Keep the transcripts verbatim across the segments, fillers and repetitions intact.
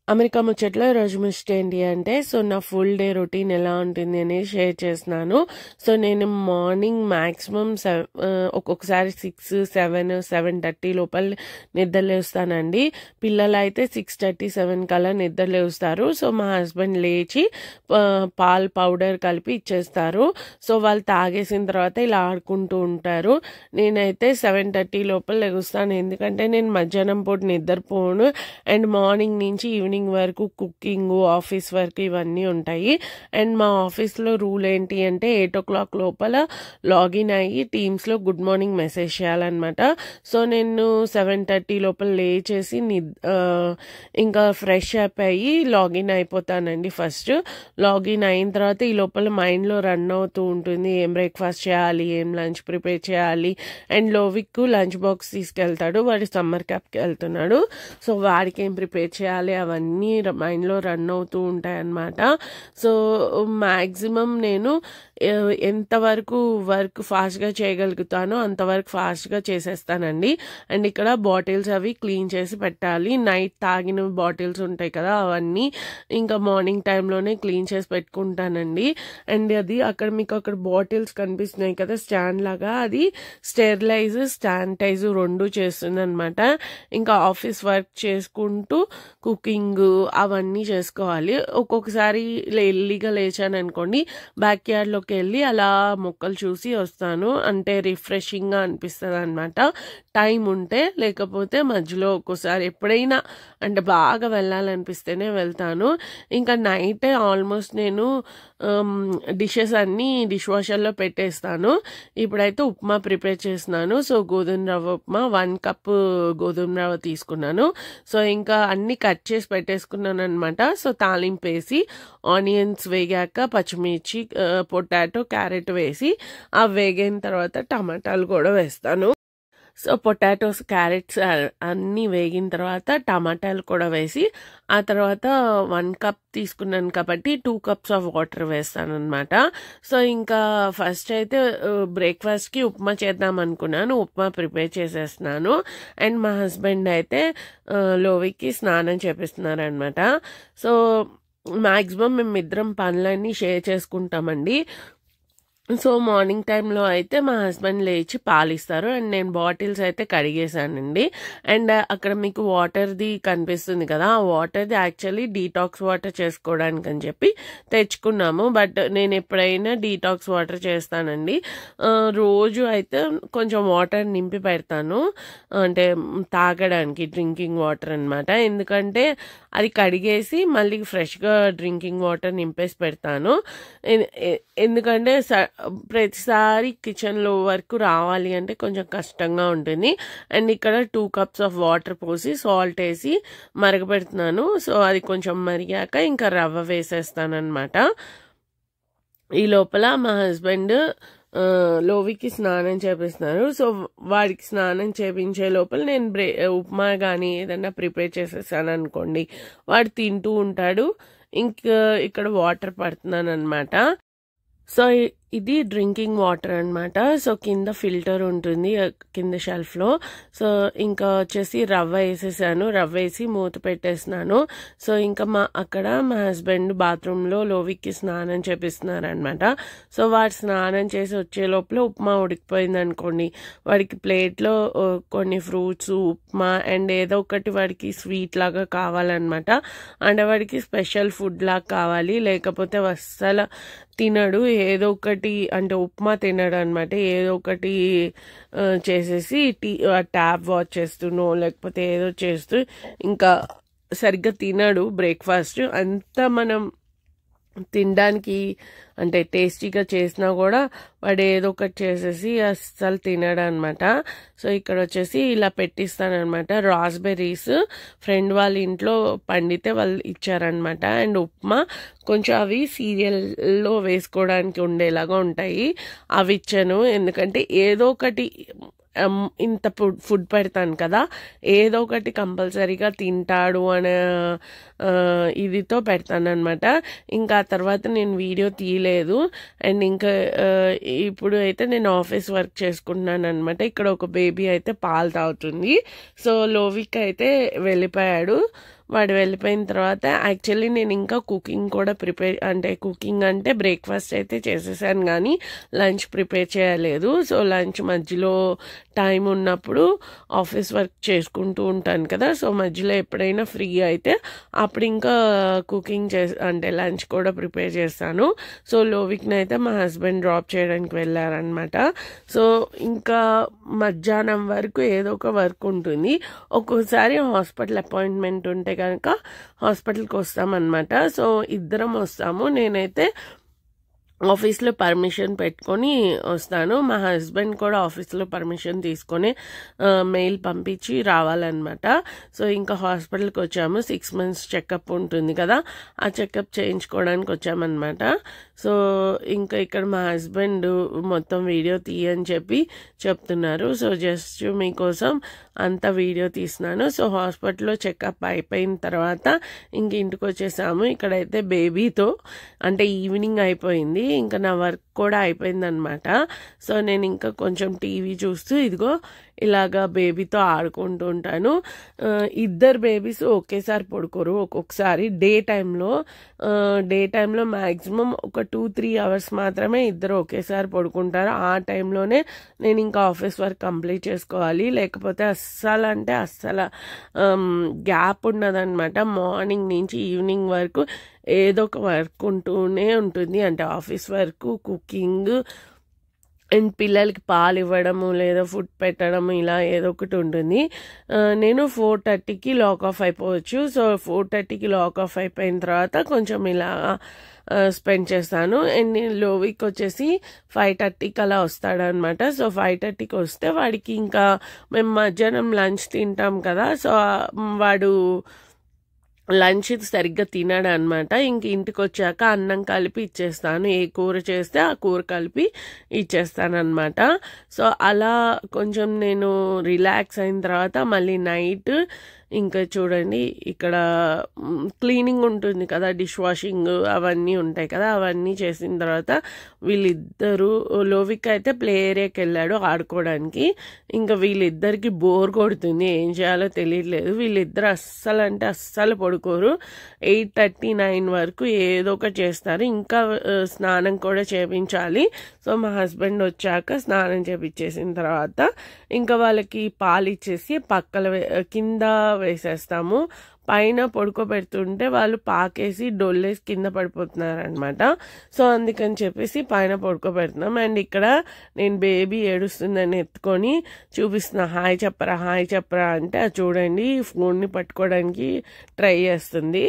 America ముచ్చట్లో రోజు ముచ్చట ఏంటి అంటే సో నా ఫుల్ డే రొటీన్ ఎలా ఉంటుంది అనేది షేర్ చేస్తున్నాను. సో నేను మార్నింగ్ మ్యాక్సిమం సెవ్ ఒక్కొక్కసారి సిక్స్ సెవెన్ సెవెన్ థర్టీ లోపల నిద్ర లేస్తానండి. పిల్లలు అయితే సిక్స్ థర్టీ సెవెన్ కల్లా నిద్ర లేస్తారు. సో మా హస్బెండ్ లేచి పాల్ పౌడర్ కలిపి ఇచ్చేస్తారు. సో వాళ్ళు తాగేసిన తర్వాత ఇలా ఆడుకుంటూ ఉంటారు. నేనైతే సెవెన్ థర్టీ లోపల లెగుస్తాను, ఎందుకంటే నేను మధ్యాహ్నం పూట నిద్రపోను అండ్ మార్నింగ్ నుంచి ఈవినింగ్ వరకు కుకింగ్, ఆఫీస్ వర్క్ ఇవన్నీ ఉంటాయి. అండ్ మా ఆఫీస్లో రూల్ ఏంటి అంటే ఎయిట్ ఓ క్లాక్ లోపల లాగిన్ అయ్యి టీమ్స్లో గుడ్ మార్నింగ్ మెసేజ్ చేయాలన్నమాట. సో నేను సెవెన్ థర్టీ లోపల లేచేసి ఇంకా ఫ్రెష్ అప్ అయ్యి లాగిన్ అయిపోతానండి. ఫస్ట్ లాగిన్ అయిన తర్వాత ఈ లోపల మైండ్లో రన్ అవుతూ ఉంటుంది, ఏం బ్రేక్ఫాస్ట్ చేయాలి, ఏం లంచ్ ప్రిపేర్ చేయాలి. అండ్ లోవిక్ లంచ్ బాక్స్ తీసుకెళ్తాడు, వాడు సమ్మర్ క్యాంప్కి వెళ్తున్నాడు. సో వాడికి ఏం ప్రిపేర్ చేయాలి అవన్నీ మైండ్లో రన్ అవుతూ ఉంటాయి అన్నమాట. సో మ్యాక్సిమం నేను ఎంతవరకు వర్క్ ఫాస్ట్గా చేయగలుగుతానో అంతవరకు ఫాస్ట్గా చేసేస్తానండి. అండ్ ఇక్కడ బాటిల్స్ అవి క్లీన్ చేసి పెట్టాలి. నైట్ తాగిన బాటిల్స్ ఉంటాయి కదా, అవన్నీ ఇంకా మార్నింగ్ టైంలోనే క్లీన్ చేసి పెట్టుకుంటానండి. అండ్ అది అక్కడ మీకు అక్కడ బాటిల్స్ కనిపిస్తున్నాయి కదా స్టాండ్ లాగా, అది స్టెరిలైజ్ శానిటైజ్ రెండు చేస్తుంది అనమాట. ఇంకా ఆఫీస్ వర్క్ చేసుకుంటూ కుకింగ్ అవన్నీ చేసుకోవాలి. ఒక్కొక్కసారి ఎర్లీగా లేచాను అనుకోండి, బ్యాక్ యార్డ్లోకి వెళ్ళి అలా మొక్కలు చూసి వస్తాను, అంటే రిఫ్రెషింగ్గా అనిపిస్తుంది అనమాట టైం ఉంటే. లేకపోతే మధ్యలో ఒక్కోసారి ఎప్పుడైనా అంటే బాగా వెళ్ళాలనిపిస్తేనే వెళ్తాను. ఇంకా నైట్ ఆల్మోస్ట్ నేను డిషెస్ అన్నీ డిష్ వాషర్లో పెట్టేస్తాను. ఇప్పుడైతే ఉప్మా ప్రిపేర్ చేస్తున్నాను. సో గోధుమ రవ్వ ఉప్మా, వన్ కప్ గోధుమ రవ్వ తీసుకున్నాను. సో ఇంకా అన్ని కట్ చేసి పెట్టేసుకున్నాను అనమాట. సో తాలింపు వేసి ఆనియన్స్ వేగాక పచ్చిమిర్చి, పొటాటో, క్యారెట్ వేసి ఆ వేగిన తర్వాత టమాటాలు కూడా వేస్తాను. సో పొటాటోస్, క్యారెట్స్ అన్నీ వేగిన తర్వాత టమాటాలు కూడా వేసి ఆ తర్వాత వన్ కప్ తీసుకున్నాను కాబట్టి టూ కప్స్ ఆఫ్ వాటర్ వేస్తాను అనమాట. సో ఇంకా ఫస్ట్ అయితే బ్రేక్ఫాస్ట్కి ఉప్మా చేద్దాం అనుకున్నాను, ఉప్మా ప్రిపేర్ చేసేస్తున్నాను. అండ్ మా హస్బెండ్ అయితే లోవికి స్నానం చేపిస్తున్నారు అనమాట. సో మ్యాక్సిమం మేము ఇద్దరం పనులన్నీ షేర్ చేసుకుంటామండి. సో మార్నింగ్ టైంలో అయితే మా హస్బెండ్ లేచి పాలిస్తారు అండ్ నేను బాటిల్స్ అయితే కడిగేసానండి. అండ్ అక్కడ మీకు వాటర్ది కనిపిస్తుంది కదా, ఆ వాటర్ది యాక్చువల్లీ డీటాక్స్ వాటర్ చేసుకోవడానికి అని చెప్పి తెచ్చుకున్నాము. బట్ నేను ఎప్పుడైనా డీటాక్స్ వాటర్ చేస్తానండి. రోజు అయితే కొంచెం వాటర్ నింపి పెడతాను, అంటే తాగడానికి డ్రింకింగ్ వాటర్ అనమాట. ఎందుకంటే అది కడిగేసి మళ్ళీ ఫ్రెష్గా డ్రింకింగ్ వాటర్ నింపేసి పెడతాను. ఎందుకంటే ప్రతిసారి కిచెన్లో వరకు రావాలి అంటే కొంచెం కష్టంగా ఉంటుంది. అండ్ ఇక్కడ టూ కప్స్ ఆఫ్ వాటర్ పోసి సాల్ట్ వేసి మరగపెడుతున్నాను. సో అది కొంచెం మరిగాక ఇంకా రవ్వ వేసేస్తాను అనమాట. ఈ లోపల మా హస్బెండ్ లోవికి స్నానం చేపిస్తున్నారు. సో వాడికి స్నానం చేపించే లోపల నేను బ్రే ఉప్మా కానీ ఏదన్నా ప్రిపేర్ చేసేసాను అనుకోండి, వాడు తింటూ ఉంటాడు. ఇంకా ఇక్కడ వాటర్ పడుతున్నాను అనమాట. సో ఇది డ్రింకింగ్ వాటర్ అనమాట. సో కింద ఫిల్టర్ ఉంటుంది కింద షెల్ఫ్లో. సో ఇంకా వచ్చేసి రవ్వ వేసేసాను, రవ్వ వేసి మూత పెట్టేసినాను. సో ఇంకా మా అక్కడ మా హస్బెండ్ బాత్రూంలో లోవికి స్నానం చేపిస్తున్నారు అనమాట. సో వాడు స్నానం చేసి వచ్చే లోపల ఉప్మా ఉడికిపోయింది అనుకోండి, వాడికి ప్లేట్లో కొన్ని ఫ్రూట్స్, ఉప్మా అండ్ ఏదో ఒకటి వాడికి స్వీట్ లాగా కావాలన్నమాట. అంటే వాడికి స్పెషల్ ఫుడ్ లాగా కావాలి, లేకపోతే అస్సలు తినడు. ఏదో ఒకటి అంటే ఉప్మా తినడు అనమాట. ఏదో ఒకటి చేసేసి టీ ట్యాబ్ వాచ్ చేస్తూనో లేకపోతే ఏదో చేస్తూ ఇంకా సరిగ్గా తినడు బ్రేక్ఫాస్ట్. అంతా మనం తినడానికి అంటే టేస్టీగా చేసినా కూడా వాడు ఏదో ఒకటి చేసేసి అస్సలు తినడు అనమాట. సో ఇక్కడ వచ్చేసి ఇలా పెట్టిస్తానమాట. రాస్బెర్రీస్ ఫ్రెండ్ వాళ్ళ ఇంట్లో పండితే వాళ్ళు ఇచ్చారనమాట. అండ్ ఉప్మా కొంచెం అవి సీరియల్లో వేసుకోవడానికి ఉండేలాగా ఉంటాయి, అవి ఇచ్చాను. ఎందుకంటే ఏదో ఒకటి ఇంత ఫుడ్ ఫుడ్ పెడతాను కదా, ఏదో ఒకటి కంపల్సరీగా తింటాడు అనే ఇదితో పెడతాను అనమాట. ఇంకా ఆ తర్వాత నేను వీడియో తీయలేదు. అండ్ ఇంకా ఇప్పుడు అయితే నేను ఆఫీస్ వర్క్ చేసుకుంటున్నాను అనమాట. ఇక్కడ ఒక బేబీ అయితే పాలు తాగుతుంది. సో లోవిక్ అయితే వెళ్ళిపోయాడు. వాడు వెళ్ళిపోయిన తర్వాత యాక్చువల్లీ నేను ఇంకా కుకింగ్ కూడా ప్రిపేర్ అంటే కుకింగ్ అంటే బ్రేక్ఫాస్ట్ అయితే చేసేసాను కానీ లంచ్ ప్రిపేర్ చేయలేదు. సో లంచ్ మధ్యలో టైం ఉన్నప్పుడు ఆఫీస్ వర్క్ చేసుకుంటూ ఉంటాను కదా. సో మధ్యలో ఎప్పుడైనా ఫ్రీ అయితే అప్పుడు ఇంకా కుకింగ్ చే అంటే లంచ్ కూడా ప్రిపేర్ చేస్తాను. సో లోవిక్ని అయితే మా హస్బెండ్ డ్రాప్ చేయడానికి వెళ్ళారనమాట. సో ఇంకా మధ్యాహ్నం వరకు ఏదో ఒక వర్క్ ఉంటుంది. ఒక్కోసారి హాస్పిటల్ అపాయింట్మెంట్ ఉంటే కనుక హాస్పిటల్కి వస్తామన్నమాట. సో ఇద్దరం వస్తాము. నేనైతే ఆఫీస్లో పర్మిషన్ పెట్టుకొని వస్తాను. మా హస్బెండ్ కూడా ఆఫీస్లో పర్మిషన్ తీసుకొని మెయిల్ పంపించి రావాలన్నమాట. సో ఇంకా హాస్పిటల్కి వచ్చాము. సిక్స్ మంత్స్ చెకప్ ఉంటుంది కదా, ఆ చెకప్ చేయించుకోవడానికి వచ్చామన్నమాట. సో ఇంకా ఇక్కడ మా హస్బెండ్ మొత్తం వీడియో తీయని చెప్పి చెప్తున్నారు. సో జస్ట్ మీకోసం అంత వీడియో తీస్తున్నాను. సో హాస్పిటల్లో చెకప్ అయిపోయిన తర్వాత ఇంక ఇంటికి వచ్చేసాము. ఇక్కడైతే బేబీతో అంటే ఈవినింగ్ అయిపోయింది, ఇంకా నా వర్క్ కూడా అయిపోయింది అనమాట. సో నేను ఇంకా కొంచెం టీవీ చూస్తూ ఇదిగో ఇలాగా బేబీతో ఆడుకుంటూ ఉంటాను. ఇద్దరు బేబీస్ ఒకేసారి పడుకోరు. ఒక్కొక్కసారి డే టైంలో డే టైంలో మ్యాక్సిమం ఒక టూ త్రీ అవర్స్ మాత్రమే ఇద్దరు ఒకేసారి పడుకుంటారు. ఆ టైంలోనే నేను ఇంకా ఆఫీస్ వర్క్ కంప్లీట్ చేసుకోవాలి. లేకపోతే అస్సలు అంటే అస్సలు గ్యాప్ ఉండదన్నమాట. మార్నింగ్ నుంచి ఈవినింగ్ వరకు ఏదో ఒక వర్క్ ఉంటూనే ఉంటుంది. అంటే ఆఫీస్ వర్క్, కుకింగ్ అండ్ పిల్లలకి పాలు ఇవ్వడము లేదా ఫుడ్ పెట్టడము ఇలా ఏదో ఒకటి ఉంటుంది. నేను ఫోర్ థర్టీకి లాక్ ఆఫ్ అయిపోవచ్చు. సో ఫోర్ థర్టీకి లాక్ ఆఫ్ అయిపోయిన తర్వాత కొంచెం ఇలా స్పెండ్ చేస్తాను. అండ్ లోవిక్ వచ్చేసి ఫైవ్ థర్టీకి అలా వస్తాడనమాట. సో ఫైవ్ థర్టీకి వస్తే వాడికి ఇంకా మేము మధ్యాహ్నం లంచ్ తింటాం కదా, సో వాడు లంచ్ సరిగ్గా తినడు అనమాట. ఇంక ఇంటికి వచ్చాక అన్నం కలిపి ఇచ్చేస్తాను. ఏ కూర చేస్తే ఆ కూర కలిపి ఇచ్చేస్తాను అనమాట. సో అలా కొంచెం నేను రిలాక్స్ అయిన తర్వాత మళ్ళీ నైట్ ఇంకా చూడండి ఇక్కడ క్లీనింగ్ ఉంటుంది కదా, డిష్ వాషింగ్ అవన్నీ ఉంటాయి కదా, అవన్నీ చేసిన తర్వాత వీళ్ళిద్దరూ లోవిక్ అయితే ప్లే ఏరియాకి వెళ్ళాడు ఆడుకోవడానికి. ఇంకా వీళ్ళిద్దరికి బోర్ కొడుతుంది, ఏం చేయాలో తెలియట్లేదు. వీళ్ళిద్దరు అస్సలు అంటే అస్సలు పడుకోరు. ఎయిట్ థర్టీ నైన్ వరకు ఏదో ఒకటి చేస్తారు. ఇంకా స్నానం కూడా చేయించాలి. సో మా హస్బెండ్ వచ్చాక స్నానం చేయించేసిన తర్వాత ఇంకా వాళ్ళకి పాలు ఇచ్చేసి పక్కల కింద వేసేస్తాము. పైన పడుకోబెడుతుంటే వాళ్ళు పాకేసి డొల్లేసి కింద పడిపోతున్నారు అనమాట. సో అందుకని చెప్పేసి పైన పడుకోబెడుతున్నాం. అండ్ ఇక్కడ నేను బేబీ ఏడుస్తుందని ఎత్తుకొని చూపిస్తున్నా, హాయ్ చెప్పరా హాయ్ చెప్పరా అంటే అది చూడండి ఫోన్ని పట్టుకోవడానికి ట్రై చేస్తుంది.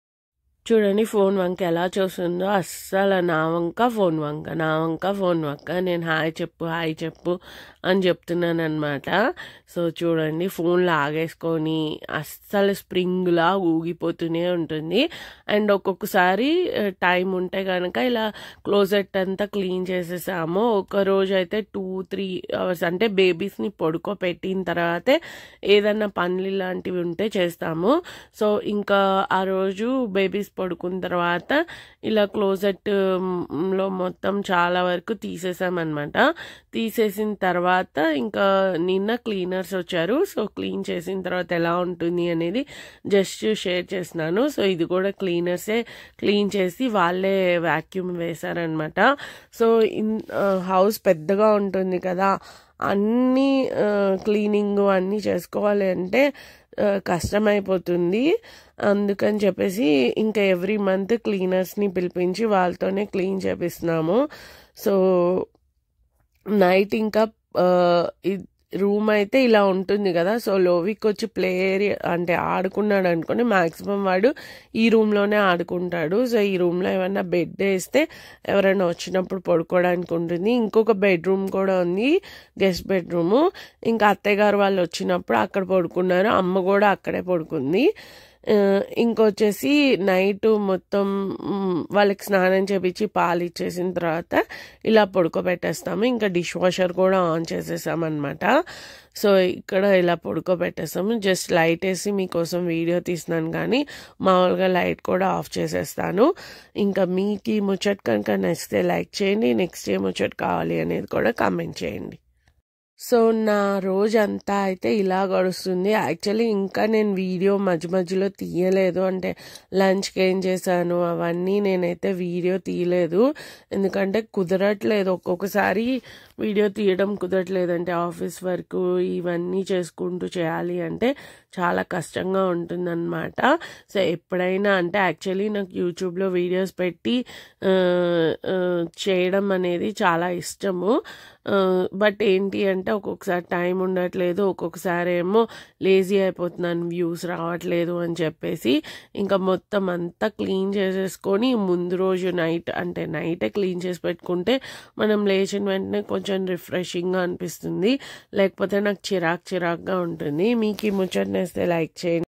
చూడండి ఫోన్ వంక ఎలా చూస్తుందో, అస్సలు నా వంక ఫోన్ వంక నా వంక ఫోన్ వంక. నేను హాయ్ చెప్పు హాయ్ చెప్పు అని చెప్తున్నాను అనమాట. సో చూడండి ఫోన్ లాగేసుకొని అస్సలు స్ప్రింగ్లా ఊగిపోతూనే ఉంటుంది. అండ్ ఒక్కొక్కసారి టైం ఉంటే కనుక ఇలా క్లోజెట్ అంతా క్లీన్ చేసేసాము. ఒక రోజు అయితే టూ త్రీ అవర్స్ అంటే బేబీస్ని పడుకోబెట్టిన తర్వాతే ఏదన్నా పనులు ఇలాంటివి ఉంటే చేస్తాము. సో ఇంకా ఆ రోజు బేబీస్ పడుకున్న తర్వాత ఇలా క్లోజెట్ లో మొత్తం చాలా వరకు తీసేసామన్నమాట. తీసేసిన తర్వాత ఇంకా నిన్న క్లీనర్స్ వచ్చారు. సో క్లీన్ చేసిన తర్వాత ఎలా ఉంటుంది అనేది జస్ట్ షేర్ చేస్తున్నాను. సో ఇది కూడా క్లీనర్సే క్లీన్ చేసి వాళ్ళే వ్యాక్యూమ్ వేశారనమాట. సో ఇన్ హౌస్ పెద్దగా ఉంటుంది కదా, అన్నీ క్లీనింగ్ అన్నీ చేసుకోవాలి అంటే కష్టమైపోతుంది. అందుకని చెప్పేసి ఇంకా ఎవ్రీ మంత్ క్లీనర్స్ని పిలిపించి వాళ్ళతోనే క్లీన్ చేపిస్తున్నాము. సో నైట్ ఇంకా రూమ్ అయితే ఇలా ఉంటుంది కదా. సో లోవిక్ వచ్చి ప్లే ఏరియా అంటే ఆడుకున్నాడు అనుకోండి, మ్యాక్సిమం వాడు ఈ రూమ్లోనే ఆడుకుంటాడు. సో ఈ రూమ్లో ఏమన్నా బెడ్ వేస్తే ఎవరైనా వచ్చినప్పుడు పడుకోవడానికి ఉంటుంది. ఇంకొక బెడ్రూమ్ కూడా ఉంది, గెస్ట్ బెడ్రూము. ఇంకా అత్తయ్య గారు వాళ్ళు వచ్చినప్పుడు అక్కడ పడుకున్నారు, అమ్మ కూడా అక్కడే పడుకుంది. ఇంకొచ్చేసి నైట్ మొత్తం వాళ్ళకి స్నానం చేపించి పాలు ఇచ్చేసిన తర్వాత ఇలా పడుకోబెట్టేస్తాము. ఇంకా డిష్ వాషర్ కూడా ఆన్ చేసేసామన్నమాట. సో ఇక్కడ ఇలా పడుకోబెట్టేస్తాము. జస్ట్ లైట్ వేసి మీకోసం వీడియో తీస్తున్నాను, కానీ మామూలుగా లైట్ కూడా ఆఫ్ చేసేస్తాను. ఇంకా మీకు ఈ ముచ్చట కనుక నచ్చితే లైక్ చేయండి. నెక్స్ట్ ఏ ముచ్చట కావాలి అనేది కూడా కామెంట్ చేయండి. సో నా రోజంతా అయితే ఇలా గడుస్తుంది. యాక్చువల్లీ ఇంకా నేను వీడియో మధ్య మధ్యలో తీయలేదు, అంటే లంచ్కి ఏం చేశాను అవన్నీ నేనైతే వీడియో తీయలేదు, ఎందుకంటే కుదరట్లేదు. ఒక్కొక్కసారి వీడియో తీయడం కుదరట్లేదు, అంటే ఆఫీస్ వర్క్ ఇవన్నీ చేసుకుంటూ చేయాలి అంటే చాలా కష్టంగా ఉంటుందన్నమాట. సో ఎప్పుడైనా అంటే యాక్చువల్లీ నాకు యూట్యూబ్లో వీడియోస్ పెట్టి చేయడం అనేది చాలా ఇష్టము. బట్ ఏంటి అంటే ఒక్కొక్కసారి టైం ఉండట్లేదు, ఒక్కొక్కసారి ఏమో లేజీ అయిపోతున్నాను, వ్యూస్ రావట్లేదు అని చెప్పేసి ఇంకా మొత్తం అంతా క్లీన్ చేసేసుకొని ముందు రోజు నైట్ అంటే నైటే క్లీన్ చేసి పెట్టుకుంటే మనం లేచిన వెంటనే కొంచెం రిఫ్రెషింగ్గా అనిపిస్తుంది, లేకపోతే నాకు చిరాక్ చిరాక్గా ఉంటుంది. మీకు ఈ ముచ్చట నేస్తే లైక్ చేయండి.